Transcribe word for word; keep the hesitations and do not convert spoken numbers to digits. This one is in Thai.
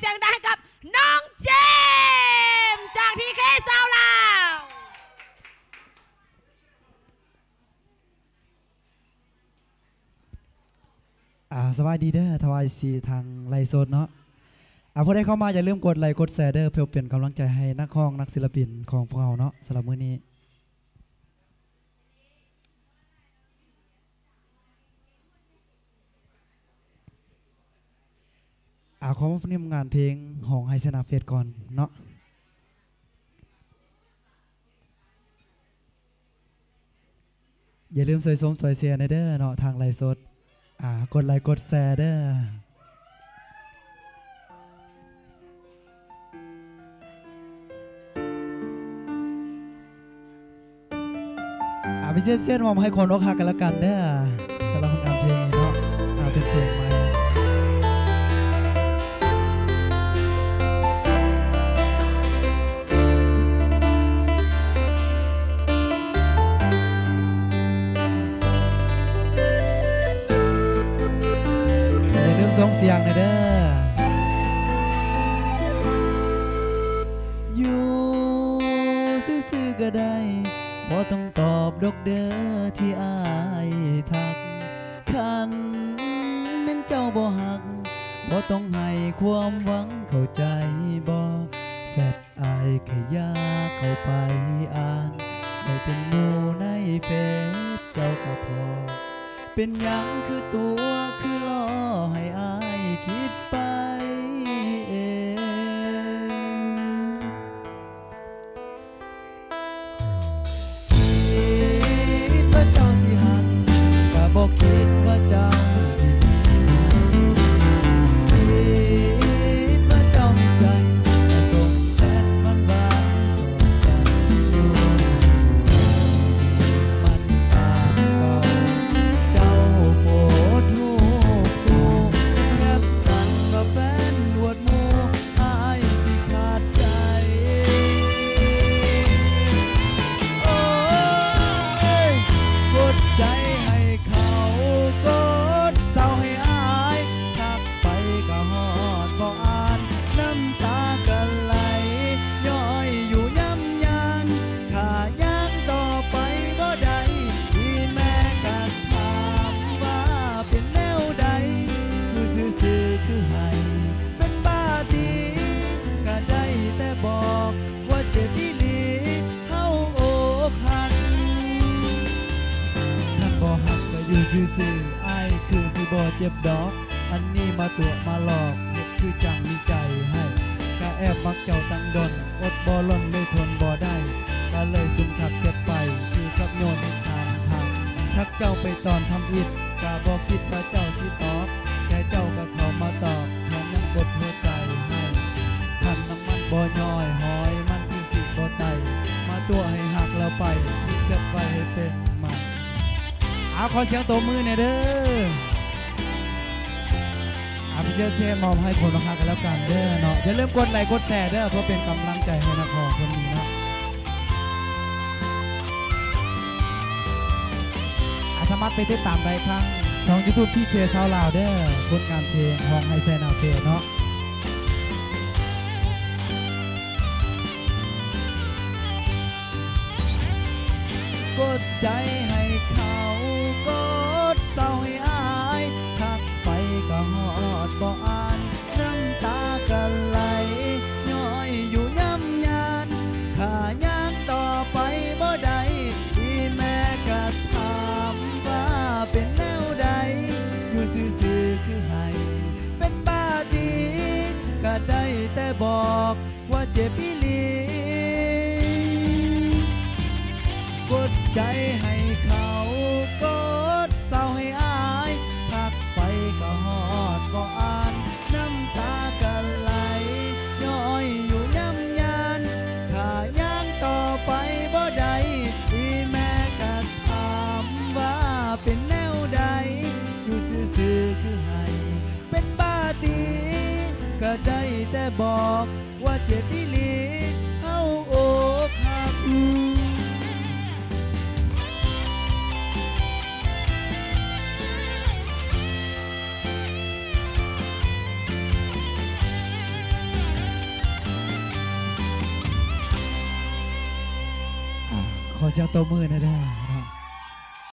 เสียงดังให้กับน้องเจมส์จากทีเคซาวลาวอ่าสวัสดีเด้อทวายซีทางไลฟ์สดเนาะอ่าพอได้เข้ามาอย่าลืมกดไลค์กดแชร์เด้อเพื่อเป็นกำลังใจให้นักร้องนักศิลปินของพวกเราเนาะสำหรับมื้อนี้อ่าขอมาฟังงานเพลงของไฮเซนาเฟสก่อนเนาะอย่าลืมสวยสมสวยเสียในเด้อเนาะทางไลฟ์สดอ่ากดไลค์กดแชร์เด้ออ่าไปเสียบเสียบมอมให้คนอกหักกันแล้วกันเด้อสำหรับงานเพลงเนาะอ่าเป็นเพลงใหม่ส่งเสียงเด้ออยู่ซื่อๆก็ได้บ่ต้องตอบดอกเด้อที่อายทักคันแม่นเจ้าบ่หักบ่ต้องให้ความหวังเข้าใจบ่แซ่บอายแค่อยากเข้าไปอ่านได้เป็นหมู่ในเฟซเจ้าก็พอเป็นหยังคือตัวคือล่อให้อายคิดไปเองคิดว่าเจ้าสิหักก็บอกคิดว่าเจ้าสิมีคิดว่าเจ้ามีใจแต่ส่งแชทมันหวานต่อกันอยู่มันตามเก่าเจ้าโพสต์รูปคู่แคปชั่นว่าแฟนอวดหมู่อายสิขาดใจโอ้ยกดใจให้เขากดเศร้าให้อายทักไปก็ฮอดบ่อ่านน้ำตากันไหลย้อยอยู่ย้ำยันถ้ายังต่อไปบ่ได้ที่แม่ก็ถามว่าเป็นแนวใดคือซื่อๆคือให้เป็นบ้าดีก็ได้แต่บอกว่าเจ็บอีหลีเฮาอกหักท่านบ่หักก็อยู่ซื่อๆอ้ายคือสิบ่เจ็บดอกอันนี้มาตัวมาหลอกเฮ็ดคือจังมีใจให้ก็แอบมักเจ้าตั้งดนอดบ่ล้นเลยทนบ่ได้ก็เลยซุ่มทักเสียไปคือกับโยนให้ตามทางทักเจ้าไปตอนทำอิฐก็บ่คิดว่าเจ้าสิตอบแค่เจ้าก็เข้ามาตอบแทนยังกดหัวใจให้คันน้ำมันบ่ย่อยหอยมันคือสิบ่ไตมาตัวให้หักแล้วไปคิดเสียไปให้เป็นใหม่เอาขอเสียงตัวมือหน่อยเด้ออาพี่เชฟเชฟมอบให้คนมาคักกันแล้วกันเด้อเนาะอย่าลืมกดไลค์กดแชร์เด้อเพื่อเป็นกำลังใจให้นักร้องคนนี้เนาะสามารถไปติดตามได้ทั้งสอง ยูทูบ ที่เคซาวลาวเด้อผลงานเพลงของไฮเซนาเฟสเนาะกดใจให้เขากดเศร้าให้อายทักไปก็ฮอดบ่อ่านน้ำตากันไหลย้อยอยู่ย้ำยันข้ายังต่อไปบ่ได้ที่แม่ก็ถามว่าเป็นแนวใดอยู่ซื่อๆคือให้เป็นบ้าดีก็ได้แต่บอกว่าเจ็บอีหลีกดใจให้เขากดเศร้าให้อายทักไปก็ฮอดบ่อ่านน้ำตากันไหลย้อยอยู่ย้ำยันถ้ายังต่อไปบ่ได้ที่แม่ก็ถามว่าเป็นแนวใดอยู่ซื่อๆคือให้เป็นบ้าดีก็ได้แต่บอกว่าเจ็บอีหลีเฮาอกหักขอเสียงตบมือหน่อยเด้อ